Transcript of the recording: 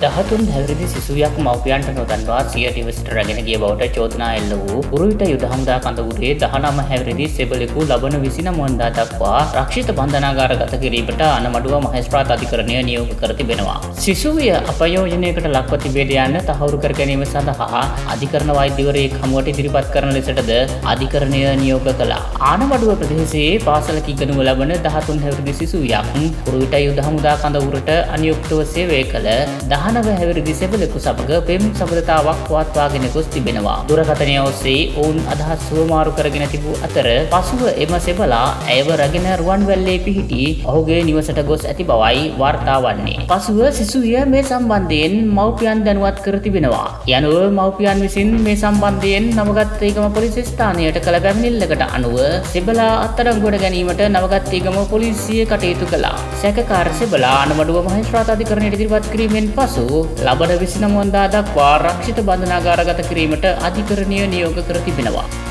13 හැවිරිදි සිසුවියක් මව්පියන්ට නොදන්වා සිය නිවසට රැගෙන ගිය බවට චෝදනා එල්ල වූ උරුවිට යුද හමුදා කඳවුරේ 19 හැවිරිදි සෙබළෙකු ලබන 29 වනදා දක්වා රක්ෂිත බන්ධනාගාරගත කිරීමට අනමඩුව මහේස්ත්‍රාත් අධිකරණය නියෝග කර තිබෙනවා. සිසුවිය අපයෝජනයකට ලක්ව තිබේද යන්න තහවුරු කර ගැනීම සඳහා අධිකරණ වෛද්‍යවරයෙක් හමුවට ඉදිරිපත් කරන ලෙසටද අධිකරණය නියෝග කළා. ආනමඩුව ප්‍රදේශයේ පාසලක ඉගෙනු ලබන 13 හැවිරිදි සිසුවියක් උරුවිට යුද හමුදා කඳවුරට අනියුක්තව සේවය කළ 19 හැවිරිදි සෙබළෙකු සමග පෙම් සබඳතාවක් පවත්වාගෙන ගොස් තිබෙනවා. දුරකථනය ඔස්සේ ඔවුන් අදහස් සුවමාරු කරගෙන තිබූ අතර පසුව එම සෙබළා ඇයව රැගෙන රුවන්වැල්ලේ පිහිටි ඔහුගේ නිවසට ගොස් ඇති බවයි වාර්තා වන්නේ. පසුව සිසුවිය මේ සම්බන්ධයෙන් මව්පියන් දැනුවත් කර තිබෙනවා. යනුව මව්පියන් විසින් මේ සම්බන්ධයෙන් නවගත්තේගම පොලිස් ස්ථානයට කළ පැමිණිල්ලකට අනුව සෙබළා අත්අඩංගුවට ගැනීමට නවගත්තේගම පොලිසිය කටයුතු කළා. සැකකාර සෙබළා අනමඩුව මහේස්ත්‍රාත් අධිකරණයට ඉදිරිපත් කිරීමෙන් පසු ලබන 29 වනදා දක්වා රක්ෂිත බන්ධනාගාරගත කිරීමට අධිකරණය නියෝග කර තිබෙනවා.